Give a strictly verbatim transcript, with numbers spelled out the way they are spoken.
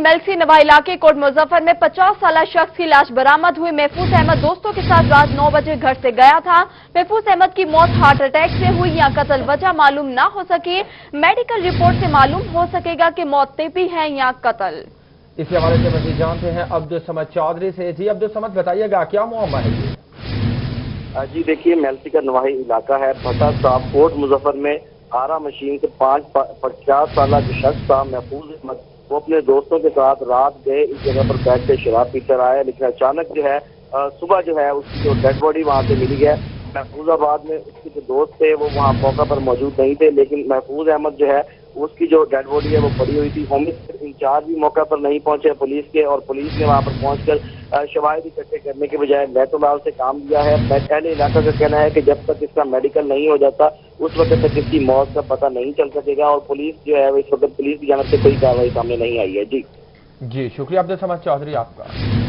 मेलसी नवा इलाके कोट मुजफ्फर में पचास साल शख्स की लाश बरामद हुई। महफूज अहमद दोस्तों के साथ रात नौ बजे घर से गया था। महफूज अहमद की मौत हार्ट अटैक से हुई या कत्ल, वजह मालूम ना हो सकी। मेडिकल रिपोर्ट से मालूम हो सकेगा कि मौत तबी है या कत्ल। इसी हवाले से मजीद जानते हैं अब्दुल समद चौधरी से। जी अब्दुल समद, बताइएगा क्या मामला है ये? जी देखिए, मेलसी का नवाही इलाका है भट्टा साहब कोट मुजफ्फर में आरा मशीन से पाँच पचास साल जो शख्स था महफूज अहमद, वो अपने दोस्तों के साथ रात गए इस जगह पर बैठ के शराब पी कर आए, लेकिन अचानक जो है सुबह जो है उसकी जो डेड बॉडी वहाँ से मिली है। महफूजाबाद में उसके जो दोस्त थे वो वहाँ मौका पर मौजूद नहीं थे, लेकिन महफूज अहमद जो है उसकी जो डेड बॉडी है वो पड़ी हुई थी। होम इंचार्ज भी मौका पर नहीं पहुंचे पुलिस के, और पुलिस ने वहाँ पर पहुंचकर शवाहिद इकट्ठे करने के बजाय लैटोलाल से काम लिया है। अहले इलाका का कहना है कि जब तक इसका मेडिकल नहीं हो जाता उस वक्त तक इसकी मौत का पता नहीं चल सकेगा, और पुलिस जो है इस वक्त पुलिस की जानब से कोई कार्रवाई सामने नहीं आई है। जी जी शुक्रिया अब्दुल समद चौधरी आपका।